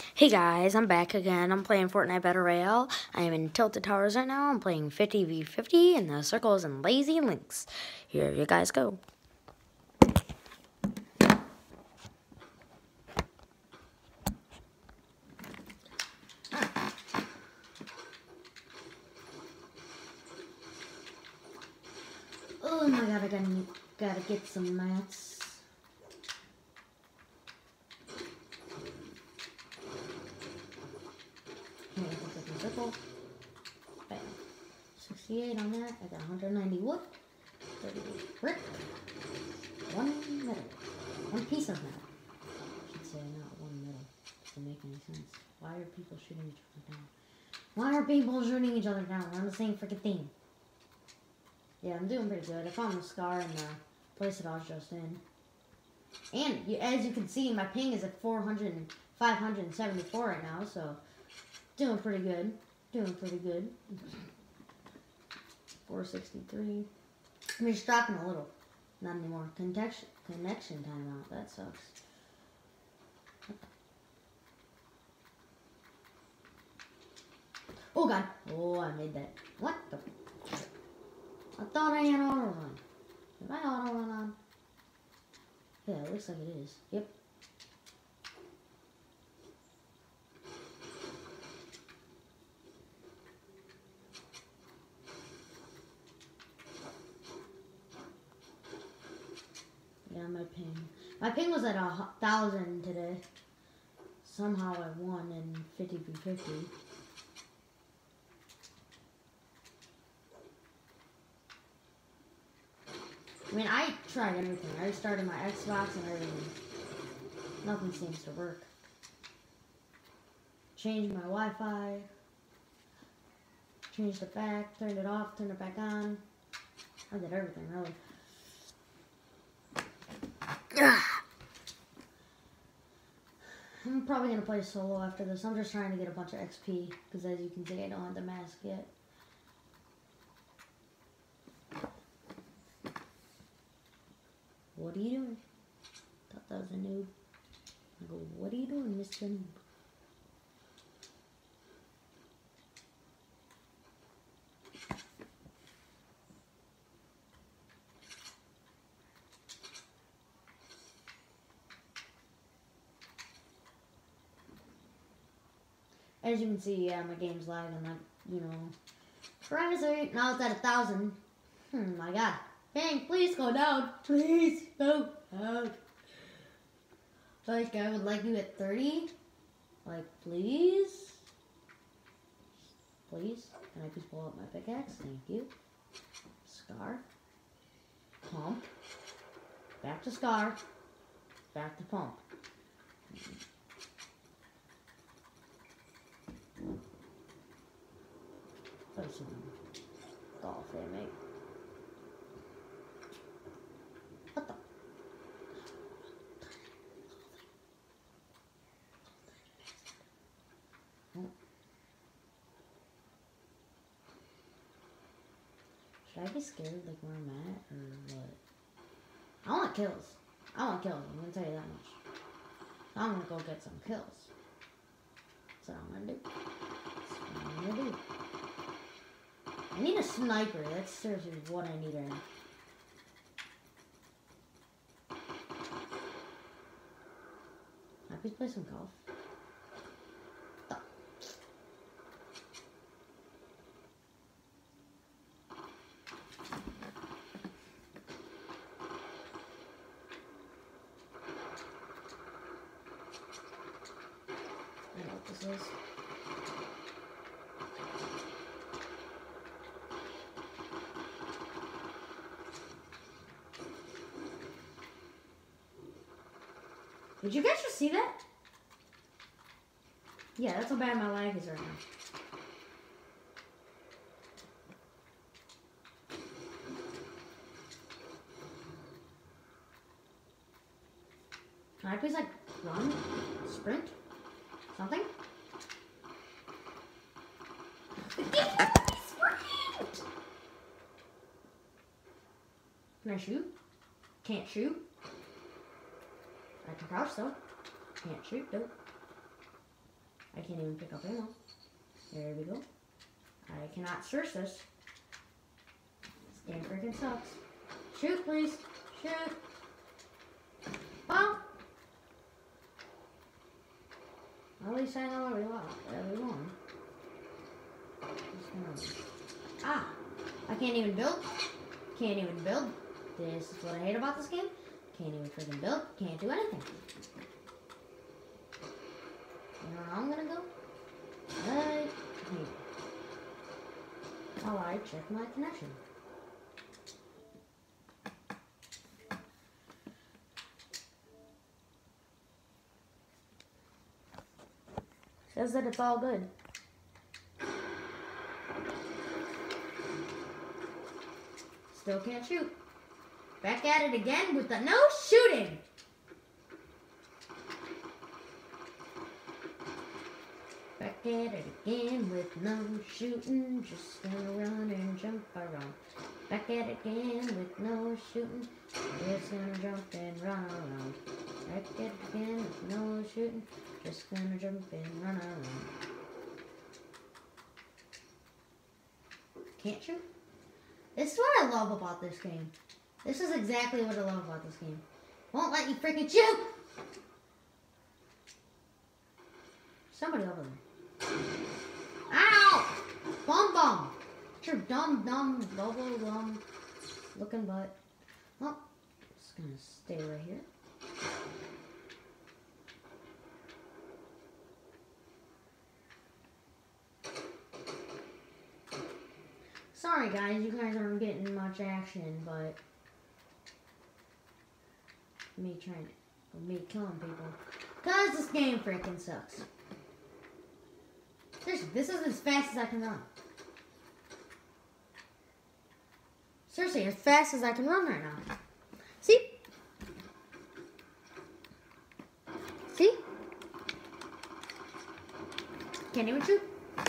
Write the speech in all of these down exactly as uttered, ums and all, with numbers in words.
Hey guys, I'm back again. I'm playing Fortnite Battle Royale. I am in Tilted Towers right now. I'm playing fifty v fifty in the circles and lazy links. Here you guys go. Oh my god, I gotta, gotta get some mats. Circle. Bam. sixty-eight on that. I got one hundred ninety wood. thirty brick. One metal. One piece of metal. I should say not one metal. Doesn't make any sense. Why are people shooting each other down? Why are people shooting each other down? We're on the same freaking thing. Yeah, I'm doing pretty good. I found the scar in the place that I was just in. And you, as you can see, my ping is at four hundred and five hundred seventy-four right now, so doing pretty good. Doing pretty good. four sixty-three. I mean, it's dropping a little. Not anymore. Connection, connection timeout. That sucks. Oh, God. Oh, I made that. What the? I thought I had auto run. Did I auto run on? Yeah, it looks like it is. Yep. Yeah, my ping. My ping was at a thousand today. Somehow I won in fifty v fifty. I mean, I tried everything. I restarted my Xbox and everything. Nothing seems to work. Changed my Wi-Fi. Changed it back. Turned it off. Turned it back on. I did everything, really. I'm probably going to play solo after this. I'm just trying to get a bunch of X P. Because as you can see, I don't have the mask yet. What are you doing? Thought that was a noob. I go, what are you doing, Mister Noob? As you can see, yeah, my game's lagging, like, you know, crazy. Now it's at a thousand. Hmm, my God. Dang, please go down. Please go down. Like, I would like you at thirty. Like, please. Please. Can I please pull out my pickaxe? Thank you. Scar. Pump. Back to Scar. Back to Pump. Play some golf there, mate. What the? Oh. Should I be scared, like, where I'm at, or what? I want kills. I want kills, I'm gonna tell you that much. I'm gonna go get some kills. That's what I'm gonna do. That's what I'm gonna do. I need a sniper. That's seriously what I need right now. Can I please play some golf? Oh. I know what this is. Did you guys just see that? Yeah, that's how bad my lag is right now. Can I please, like, run? Sprint? Something? Sprint! Can I shoot? Can't shoot. I can crouch though. Can't shoot though. I can't even pick up ammo. There we go. I cannot search this. This game freaking sucks. Shoot, please. Shoot. Oh. At least I know where we are. Everyone. Ah. I can't even build. Can't even build. This is what I hate about this game. Can't even freaking build. Can't do anything. You know where I'm gonna go? Right here. While I check my connection. Says that it's all good. Still can't shoot. Back at it again with the no shooting. Back at it again with no shooting. Just gonna run and jump around. Back at it again with no shooting. Just gonna jump and run around. Back at it again with no shooting. Just gonna jump and run around. Can't shoot? This is what I love about this game. This is exactly what I love about this game. Won't let you freaking shoot! Somebody over there. Ow! Bum bum! It's your dumb, dumb, bubble gum looking butt. Well, just gonna stay right here. Sorry guys, you guys aren't getting much action, but me trying to, me killing people. Cause this game freaking sucks. Seriously, this is as fast as I can run. Seriously, as fast as I can run right now. See? See? Can't even shoot.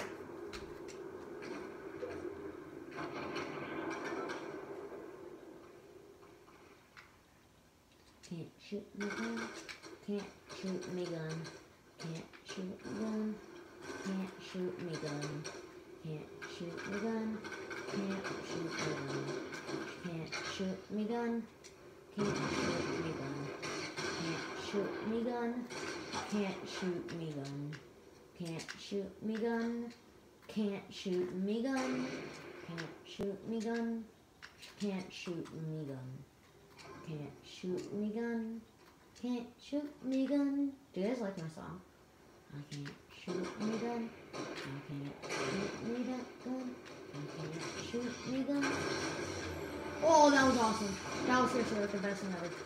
Can't shoot me gun. Can't shoot me gun. Can't shoot me gun. Can't shoot me gun. Can't shoot me gun. Can't shoot me gun. Can't shoot me gun. Can't shoot me gun. Can't shoot me gun. Can't shoot me gun. Can't shoot me gun. Can't shoot me gun. Can't shoot me gun. Can't shoot me gun. Can't shoot me gun. Can't shoot me gun. Do you guys like my song? I can't shoot me gun. I can't shoot me that gun. I can't shoot me gun. Oh, that was awesome. That was seriously like the best thing ever.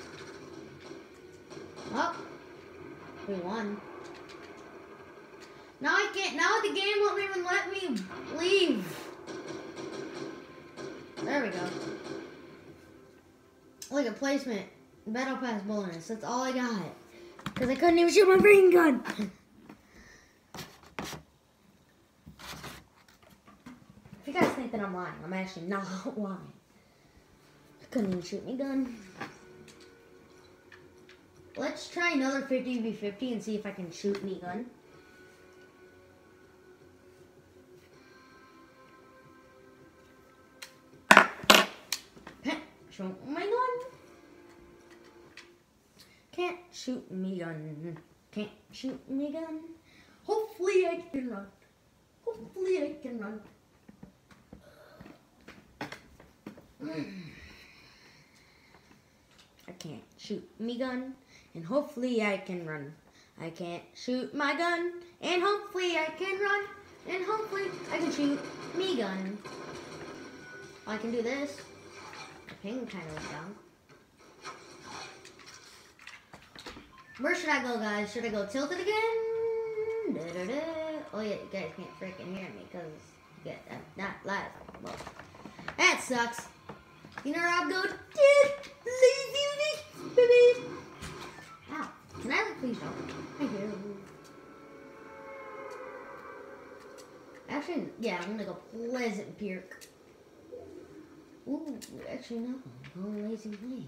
Oh, we won. Now I can't. Now the game won't even let me leave. There we go. Look at placement. Battle pass bonus. That's all I got. Because I couldn't even shoot my green gun. If you guys think that I'm lying, I'm actually not lying. I couldn't even shoot my gun. Let's try another fifty v fifty and see if I can shoot me gun. Shoot my gun. Can't shoot me gun. Can't shoot me gun. Hopefully I can run. Hopefully I can run. I can't shoot me gun. And hopefully I can run. I can't shoot my gun. And hopefully I can run. And hopefully I can shoot me gun. I can do this. Ping kind of went down. Where should I go, guys? Should I go tilted again? Da, da, da. Oh yeah, you guys can't freaking hear me because you guys I'm not live. Well, that sucks. You know where I'll go? Baby. Ow. Can I look, please don't? Thank you. Actually, yeah, I'm gonna go Pleasant Park. Ooh, actually no, I'm going Lazy Wings.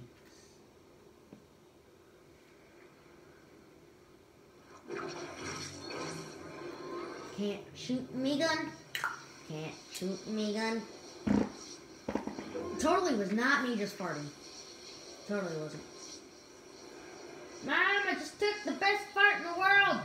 Can't shoot me gun. Can't shoot me gun. Totally was not me just farting. Totally wasn't. Mom, I just took the best fart in the world.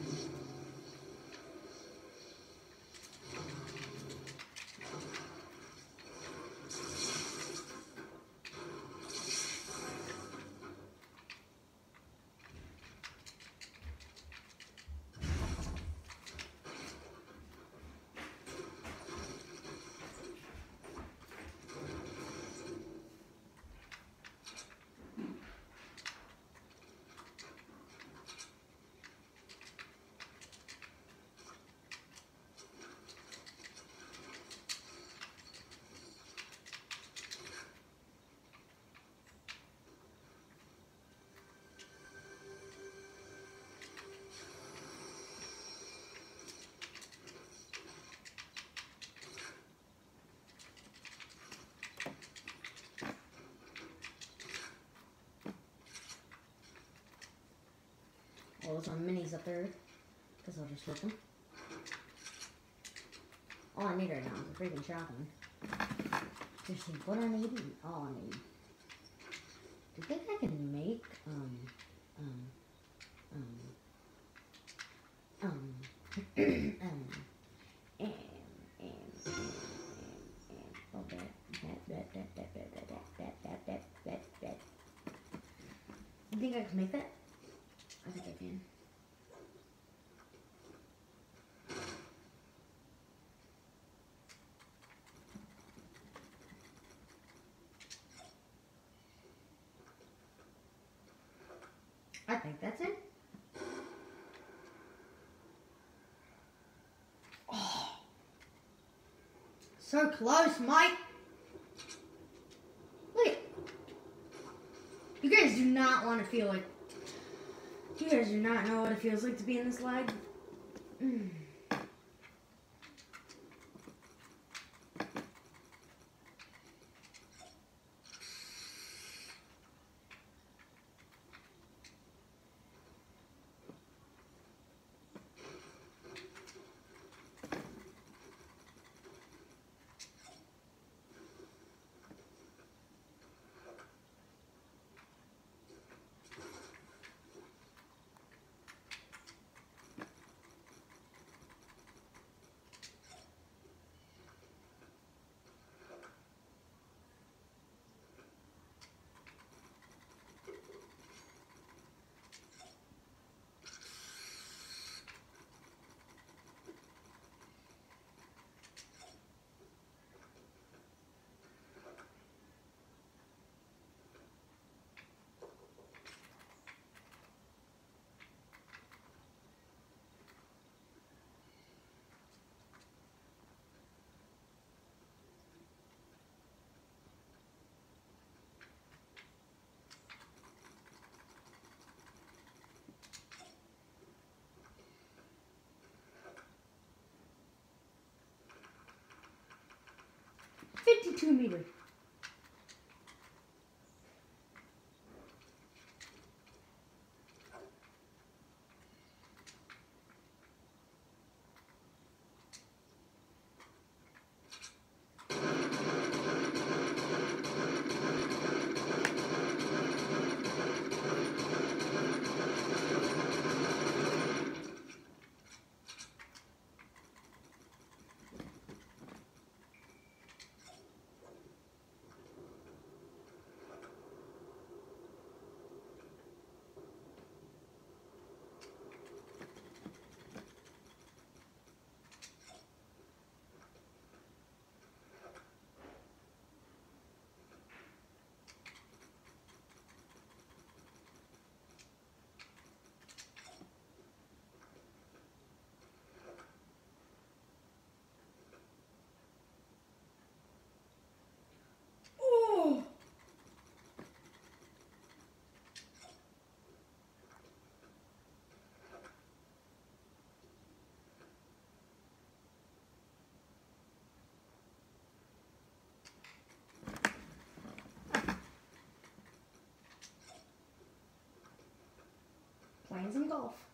Oh, there's some minis up there. Guess I'll just flip them. All I need right now is a freaking shotgun. Seriously, what I need? All I need. Do you think I can make, um, um, um, um, um, and, and, and, and, oh, that, that, that, that, that, that, that, that, that, that, that, that. You think I can make that? I think I can. I think that's it. Oh, so close, Mike. Look at, you guys do not want to feel like, you guys do not know what it feels like to be in this lag. Mm. fifty-two meters. Playing some golf.